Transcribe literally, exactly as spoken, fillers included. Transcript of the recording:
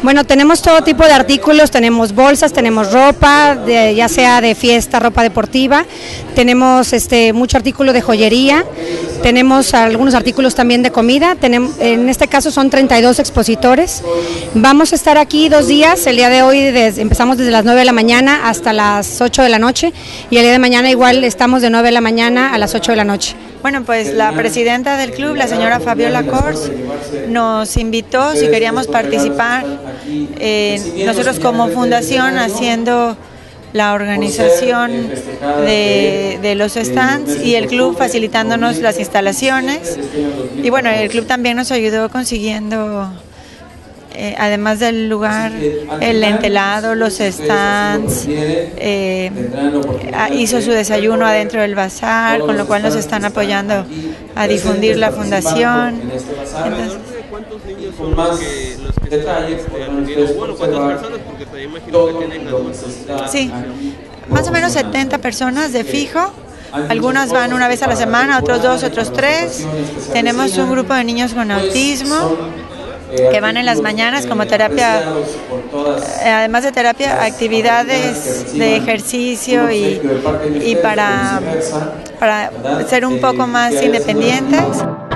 Bueno, tenemos todo tipo de artículos, tenemos bolsas, tenemos ropa, de, ya sea de fiesta, ropa deportiva, tenemos este, mucho artículo de joyería, tenemos algunos artículos también de comida, tenemos, en este caso son treinta y dos expositores. Vamos a estar aquí dos días, el día de hoy desde, empezamos desde las nueve de la mañana hasta las ocho de la noche y el día de mañana igual estamos de nueve de la mañana a las ocho de la noche. Bueno, pues la presidenta del club, la señora Fabiola Kors, nos invitó si queríamos participar, eh, nosotros como fundación haciendo la organización de, de los stands y el club facilitándonos las instalaciones, y bueno, el club también nos ayudó consiguiendo, eh, además del lugar, el entelado, los stands, eh, hizo su desayuno adentro del bazar, con lo cual nos están apoyando a difundir la fundación. Entonces, ¿cuántos niños son los que, los que están este, atendiendo? Bueno, ¿cuántas personas? Porque te imagino que tienen algunas... Sí, más o menos setenta personas de fijo. Algunas van una vez a la semana, otros dos, otros tres. Tenemos un grupo de niños con autismo que van en las mañanas como terapia, además de terapia, actividades de ejercicio y, y para, para ser un poco más independientes.